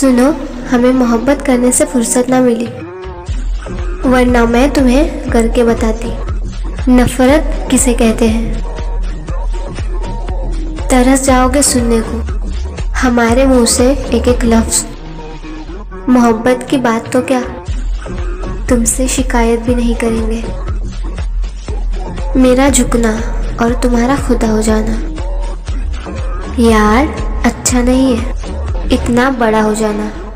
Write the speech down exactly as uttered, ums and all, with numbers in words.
सुनो, हमें मोहब्बत करने से फुर्सत ना मिली, वरना मैं तुम्हें करके बताती नफरत किसे कहते हैं। तरस जाओगे सुनने को हमारे मुंह से एक एक लफ्ज। मोहब्बत की बात तो क्या, तुमसे शिकायत भी नहीं करेंगे। मेरा झुकना और तुम्हारा खुदा हो जाना यार अच्छा नहीं है, इतना बड़ा हो जाना।